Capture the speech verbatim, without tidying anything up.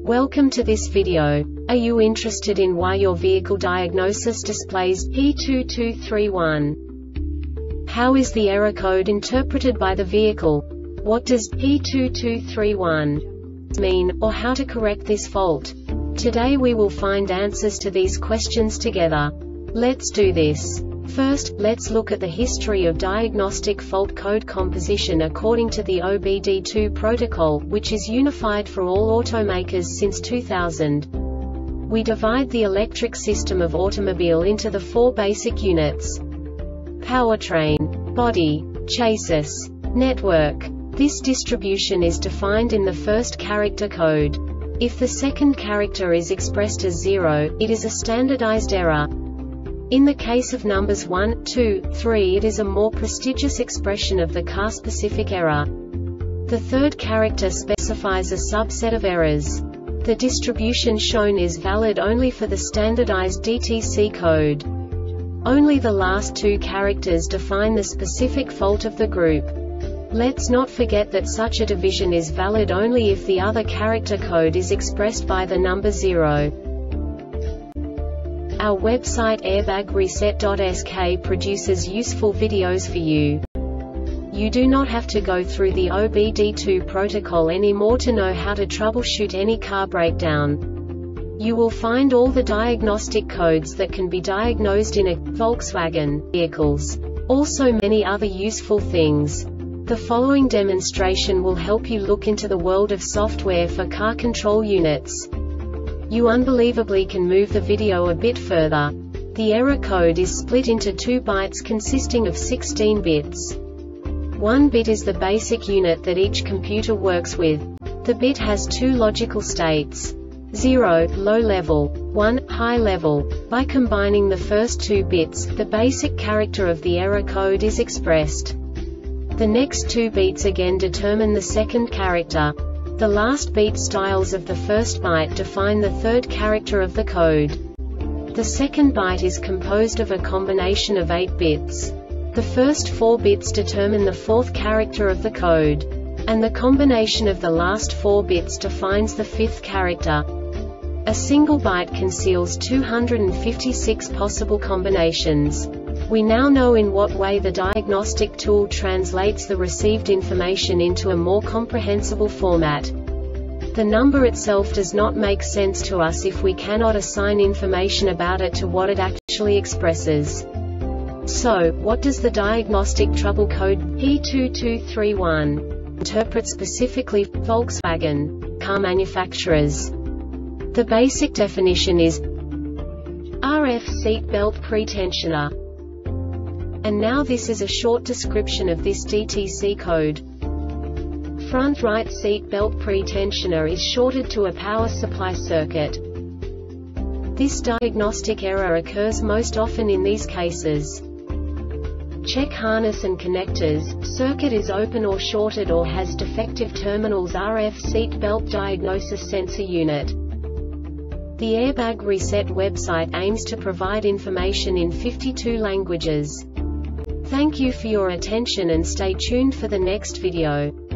Welcome to this video. Are you interested in why your vehicle diagnosis displays P two two three one? How is the error code interpreted by the vehicle? What does P two two three one mean, or how to correct this fault? Today we will find answers to these questions together. Let's do this. First, let's look at the history of diagnostic fault code composition according to the O B D two protocol, which is unified for all automakers since two thousand. We divide the electric system of automobile into the four basic units: powertrain, body, chassis, network. This distribution is defined in the first character code. If the second character is expressed as zero, it is a standardized error. In the case of numbers one, two, three, it is a more prestigious expression of the car-specific error. The third character specifies a subset of errors. The distribution shown is valid only for the standardized D T C code. Only the last two characters define the specific fault of the group. Let's not forget that such a division is valid only if the other character code is expressed by the number zero. Our website airbag reset dot S K produces useful videos for you. You do not have to go through the O B D two protocol anymore to know how to troubleshoot any car breakdown. You will find all the diagnostic codes that can be diagnosed in a Volkswagen vehicles. Also many other useful things. The following demonstration will help you look into the world of software for car control units. You unbelievably can move the video a bit further. The error code is split into two bytes consisting of sixteen bits. One bit is the basic unit that each computer works with. The bit has two logical states: zero, low level, one, high level. By combining the first two bits, the basic character of the error code is expressed. The next two bits again determine the second character. The last beat styles of the first byte define the third character of the code. The second byte is composed of a combination of eight bits. The first four bits determine the fourth character of the code. And the combination of the last four bits defines the fifth character. A single byte conceals two hundred fifty-six possible combinations. We now know in what way the diagnostic tool translates the received information into a more comprehensible format. The number itself does not make sense to us if we cannot assign information about it to what it actually expresses. So, what does the diagnostic trouble code P two two three one interpret specifically for Volkswagen car manufacturers? The basic definition is R F seat belt pretensioner. And now this is a short description of this D T C code. Front right seat belt pretensioner is shorted to a power supply circuit. This diagnostic error occurs most often in these cases: check harness and connectors, circuit is open or shorted or has defective terminals. R F seat belt diagnosis sensor unit. The Airbag Reset website aims to provide information in fifty-two languages. Thank you for your attention and stay tuned for the next video.